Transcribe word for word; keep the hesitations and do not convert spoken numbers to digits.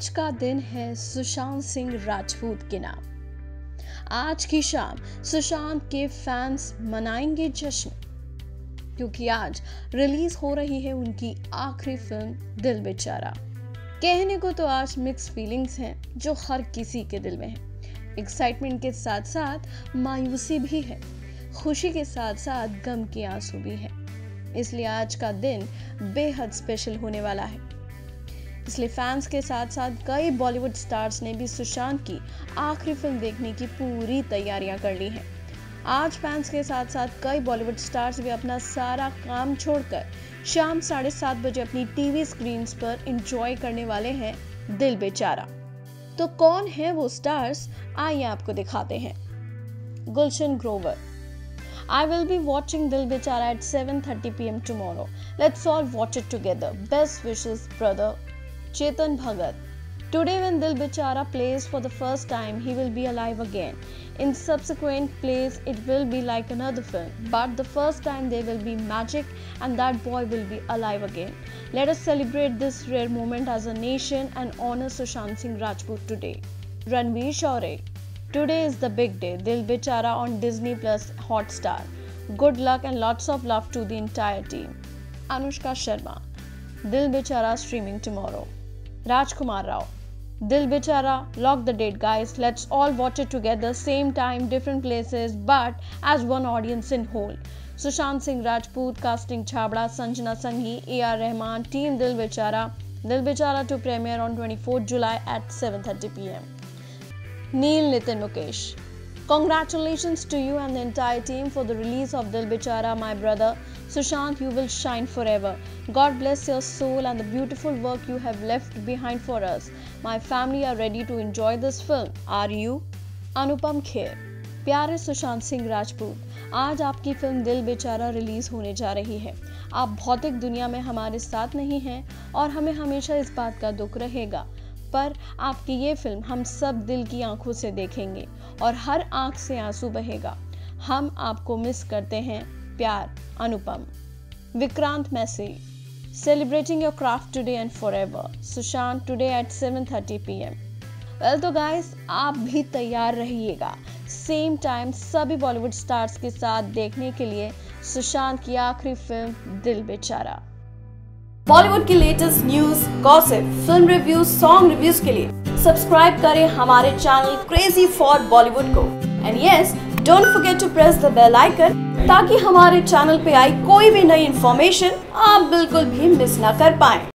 आज का दिन है सुशांत सिंह राजपूत के नाम। आज की शाम सुशांत के फैंस मनाएंगे जश्न, क्योंकि आज रिलीज हो रही है उनकी आखिरी फिल्म दिल बेचारा। कहने को तो आज मिक्स फीलिंग्स हैं जो हर किसी के दिल में है। एक्साइटमेंट के साथ साथ मायूसी भी है, खुशी के साथ साथ गम के आंसू भी है। इसलिए आज का दिन बेहद स्पेशल होने वाला है। इसलिए फैंस के साथ साथ कई बॉलीवुड स्टार्स ने भी सुशांत की आखिरी फिल्म देखने की पूरी तैयारियां कर ली हैं। आज फैंस के साथ साथ कई बॉलीवुड स्टार्स भी अपना सारा काम छोड़कर शाम साढ़े सात बजे अपनी टीवी स्क्रीन पर एंजॉय करने वाले हैं दिल बेचारा। तो कौन है वो स्टार्स, आइए आपको दिखाते हैं। Gulshan Grover: I will be watching Dil Bechara at seven thirty p m tomorrow. Let's all watch it together. Best wishes, brother. Chetan Bhagat: Today when Dil Bechara plays for the first time, he will be alive again. In subsequent plays, it will be like another film. But the first time there will be magic and that boy will be alive again. Let us celebrate this rare moment as a nation and honor Sushant Singh Rajput today. Ranveer Shaurya: Today is the big day. Dil Bechara on Disney Plus Hotstar. Good luck and lots of love to the entire team. Anushka Sharma: Dil Bechara streaming tomorrow. Rajkumar Rao: Dil Bechara, lock the date guys. Let's all watch it together. Same time, different places, but as one audience in whole. Sushant Singh Rajput casting Chhabra, Sanjana Sanghi, A R Rahman, Team Dil Bechara. Dil Bechara to premiere on twenty-fourth July at seven thirty p m Neil Nitin Mukesh: Congratulations to you and the entire team for the release of Dil Bechara, my brother. Sushant, you will shine forever. God bless your soul and the beautiful work you have left behind for us. My family are ready to enjoy this film. Are you? Anupam Kher: प्यारे सुशांत सिंह राजपूत, आज आपकी film दिल बेचारा release होने जा रही है। आप भौतिक दुनिया में हमारे साथ नहीं हैं और हमें हमेशा इस बात का दुख रहेगा, पर आपकी ये फिल्म हम सब दिल की आंखों से देखेंगे और हर आंख से आंसू बहेगा। हम आपको मिस करते हैं। प्यार, Anupam. Vikrant Massey: Celebrating your craft today and forever. Sushant, today at seven thirty p m well तो गाइस, आप भी तैयार रहिएगा सेम टाइम सभी बॉलीवुड स्टार्स के साथ देखने के लिए सुशांत की आखिरी फिल्म दिल बेचारा। बॉलीवुड की latest news, gossip, film reviews, song reviews के लिए सब्सक्राइब करें हमारे चैनल क्रेजी फॉर बॉलीवुड को। And yes, don't forget to press the bell icon ताकि हमारे चैनल पे आई कोई भी नई इंफॉर्मेशन आप बिल्कुल भी मिस ना कर पाएं।